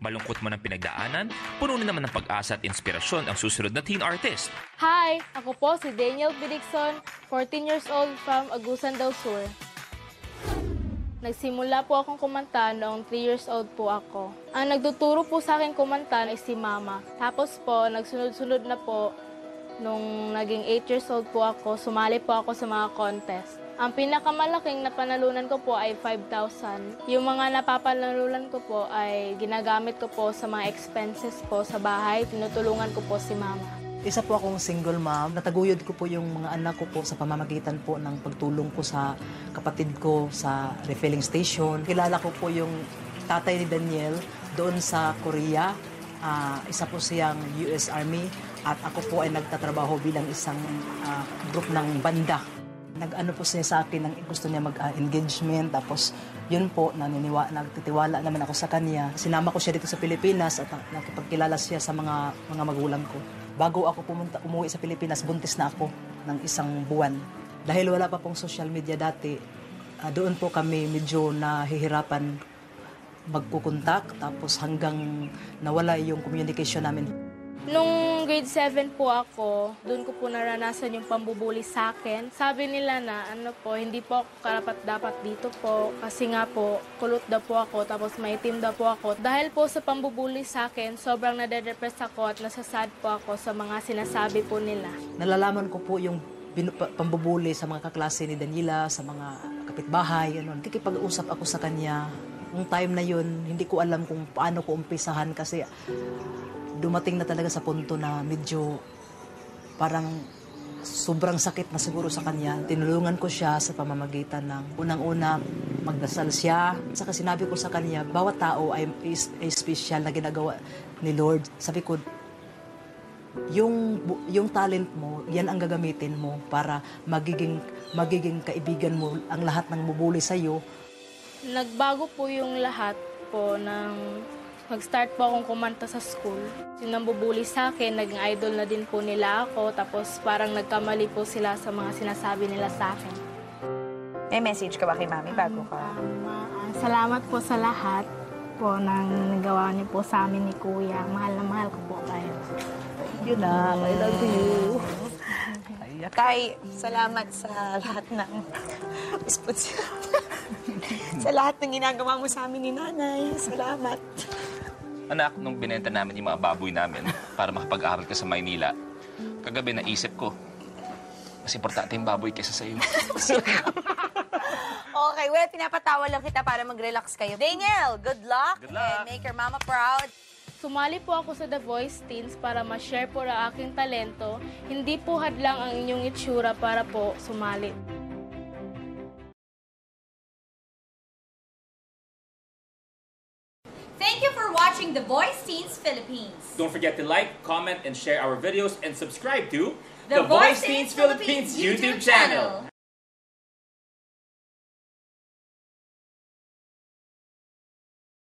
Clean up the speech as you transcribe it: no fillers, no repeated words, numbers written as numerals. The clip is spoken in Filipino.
Malungkot man ang pinagdaanan, puno na naman ng pag-asa at inspirasyon ang susunod na teen artist. Hi! Ako po si Daniel Bidixon, 14 years old from Agusan del Sur. Nagsimula po akong kumanta noong 3 years old po ako. Ang nagtuturo po sa akin kumanta ay si Mama. Tapos po, nagsunod-sunod na po, nung naging 8 years old po ako, sumali po ako sa mga contest. Ang pinakamalaking napanalunan ko po ay 5,000. Yung mga napapanalunan ko po ay ginagamit ko po sa mga expenses po sa bahay. Tinutulungan ko po si Mama. Isa po akong single mom. Nataguyod ko po yung mga anak ko po sa pamamagitan po ng pagtulong ko sa kapatid ko sa refilling station. Kilala ko po yung tatay ni Daniel doon sa Korea. Isa po siyang US Army at ako po ay nagtatrabaho bilang isang group ng banda. Nag-ano po siya sa akin, gusto niya mag-engagement, tapos yun po, nagtitiwala naman ako sa kanya. Sinama ko siya dito sa Pilipinas at nakipagkilala siya sa mga magulang ko. Bago ako umuwi sa Pilipinas, buntis na ako ng 1 buwan. Dahil wala pa pong social media dati, doon po kami medyo nahihirapan magkukontak, tapos hanggang nawala yung communication namin. Nung grade 7 po ako, doon ko po naranasan yung pambubuli sa akin. Sabi nila na hindi po ako karapat-dapat dito po kasi nga po kulot daw po ako tapos maitim daw po ako. Dahil po sa pambubuli sa akin, sobrang nade-depress ako at nasasad po ako sa mga sinasabi po nila. Nalalaman ko po yung pambubuli sa mga kaklase ni Daniela, sa mga kapitbahay. Kikipag-usap ako sa kanya. Nung time na yun, hindi ko alam kung paano ko umpisahan kasi dumating na talaga sa punto na medyo parang sobrang sakit na siguro sa kanya. Tinulungan ko siya sa pamamagitan ng unang-una magdasal siya. Saka sinabi ko sa kanya, bawat tao ay special na ginagawa ni Lord. Sabi ko, yung talent mo, yan ang gagamitin mo para magiging kaibigan mo ang lahat ng bubuli sa'yo. Nagbago po yung lahat po ng mag-start po akong kumanta sa school. Yung nambubuli sa akin, naging idol na din po nila ako. Tapos parang nagkamali po sila sa mga sinasabi nila sa akin. May message ka ba kay Mami bago ka? Salamat po sa lahat po ng nagawa niyo po sa amin ni Kuya. Mahal na mahal ko po kayo. Yun na, I love you. Tay, salamat sa lahat ng sa lahat ng ginagawa mo sa amin ni Nanay. Salamat. Anak, nung binenta namin yung mga baboy namin para makapag-aral ka sa Maynila, kagabi naisip ko, mas importante yung baboy kaysa sa'yo. Okay, well, pinapatawa lang kita para mag-relax kayo. Daniel, good luck. Good luck. And make your mama proud. Sumali po ako sa The Voice Teens para ma-share po ang aking talento. Hindi po hadlang ang inyong itsura para po sumali. Thank you for watching The Voice Teens Philippines. Don't forget to like, comment, and share our videos and subscribe to The Voice Teens Philippines YouTube channel.